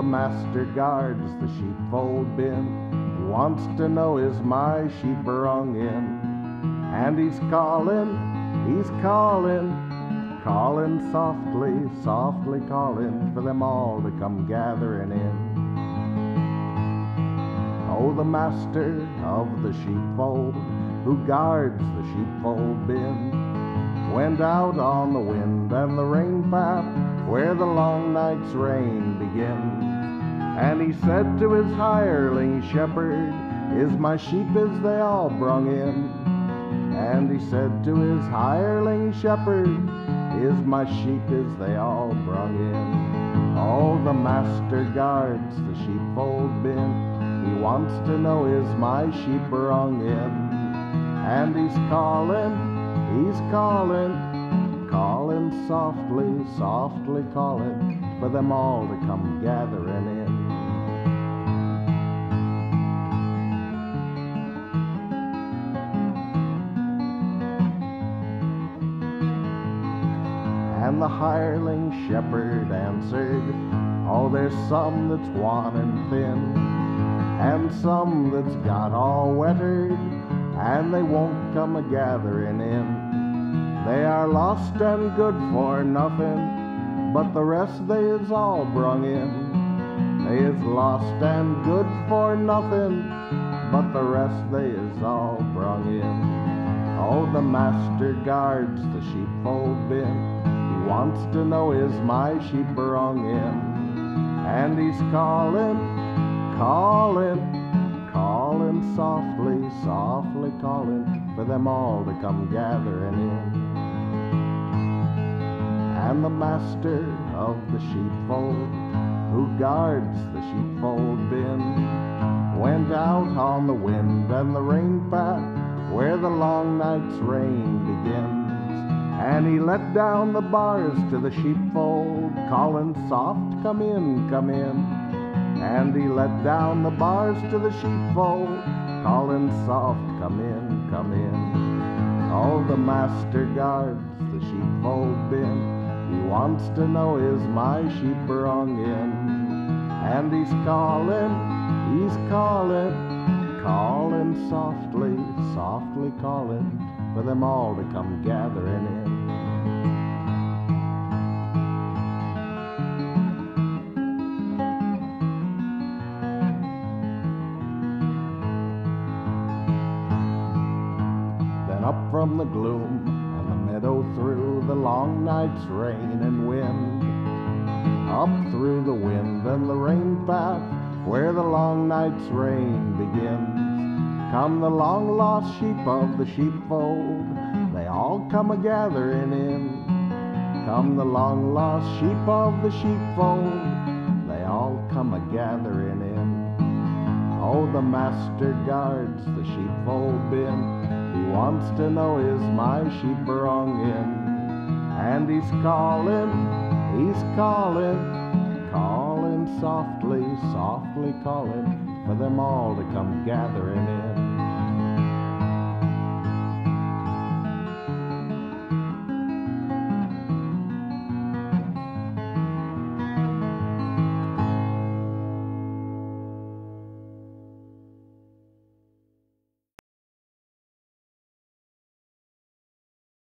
the master guards the sheepfold bin. He wants to know is my sheep brung in. And he's calling, calling softly, softly calling for them all to come gathering in. Oh, the master of the sheepfold, who guards the sheepfold bin, went out on the wind and the rain path where the long night's rain begins. And he said to his hireling shepherd, is my sheep is they all brung in? And he said to his hireling shepherd, is my sheep is they all brung in? Oh, the master guards the sheepfold bin. He wants to know is my sheep brung in? And he's calling, calling softly, softly calling for them all to come gathering in. And the hireling shepherd answered, oh, there's some that's wan and thin, and some that's got all wettered, and they won't come a-gathering in. They are lost and good for nothing, but the rest they is all brung in. They is lost and good for nothing, but the rest they is all brung in. Oh, the master guards the sheepfold bin. He wants to know is my sheep brung in? And he's calling, calling softly, softly calling for them all to come gathering in. And the master of the sheepfold, who guards the sheepfold bin, went out on the wind and the rain path where the long night's rain begins. And he let down the bars to the sheepfold, calling soft, come in, come in. And he let down the bars to the sheepfold, calling soft, come in, come in. Oh, the master guards the sheepfold bin. He wants to know is my sheep brung in? And he's calling, calling softly, softly calling for them all to come gathering in. Then up from the gloom and the meadow through the long night's rain and wind, up through the wind and the rain path where the long night's rain begins, come the long-lost sheep of the sheepfold, they all come a-gathering in. Come the long-lost sheep of the sheepfold, they all come a-gathering in. Oh, the master guards the sheepfold bin. He wants to know is my sheep brung in? And he's calling, calling softly, softly calling for them all to come gathering in.